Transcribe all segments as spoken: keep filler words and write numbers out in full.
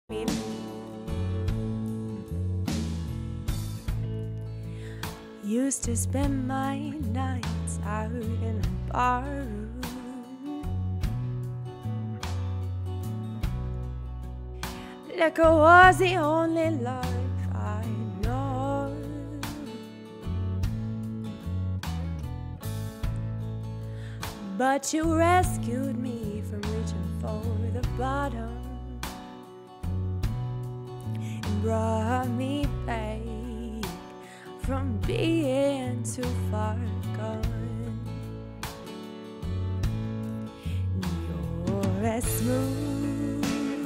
mean, used to spend my nights out in a bar room. Liquor was the only life I know. But you rescued me from reaching for the bottom and brought me back from being too far gone. You're as smooth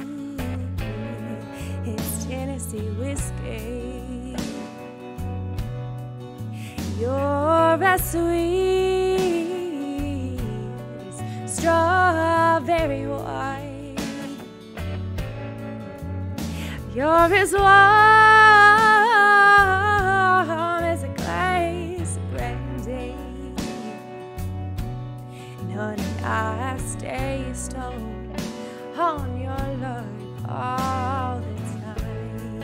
as Tennessee whiskey. You're as sweet as strawberry wine. You're as warm as a glass of brandy. And honey, I stay stoned on your love all the time.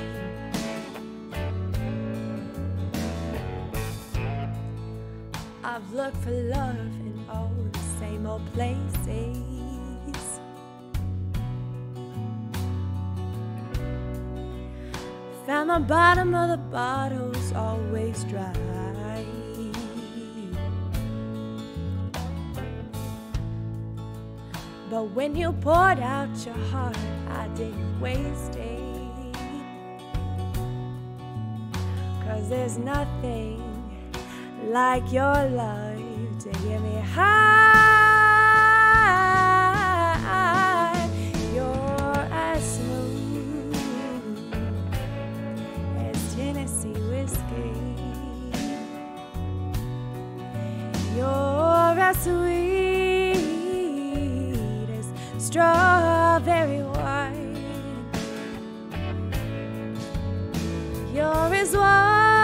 I've looked for love in all the same old places. Found the bottom of the bottle's always dry. But when you poured out your heart, I didn't waste it. 'Cause there's nothing like your love to get me high. You're as smooth as Tennessee whiskey. You're as sweet as strawberry wine. You're as warm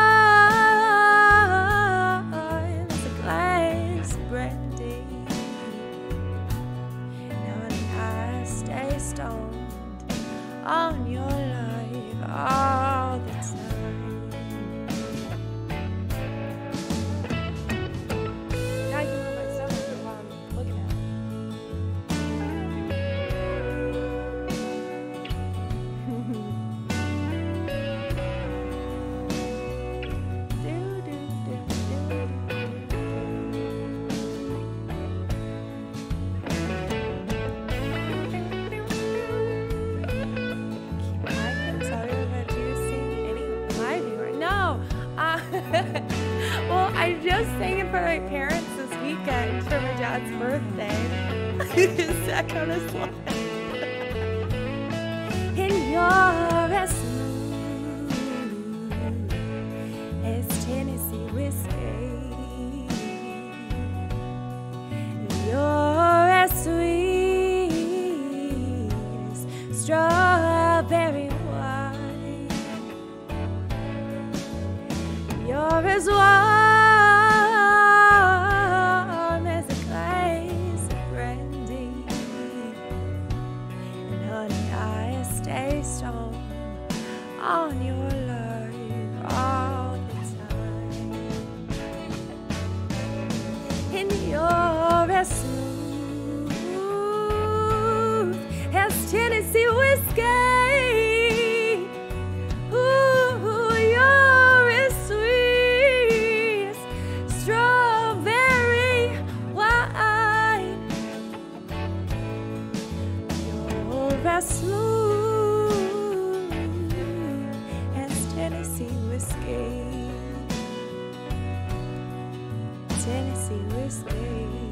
as a glass of brandy. And honey, I stay stoned on your life all the time. Now you know my stomach while I'm looking at it. Well, I just sang it for my parents this weekend for my dad's birthday. That kind of song. And you're as smooth as Tennessee whiskey. You're as sweet as strawberry wine. You're as warm as a glass of brandy. And honey, I stay stoned on your love all the time. And you're as smooth as Tennessee whiskey. As smooth as Tennessee whiskey. Tennessee whiskey.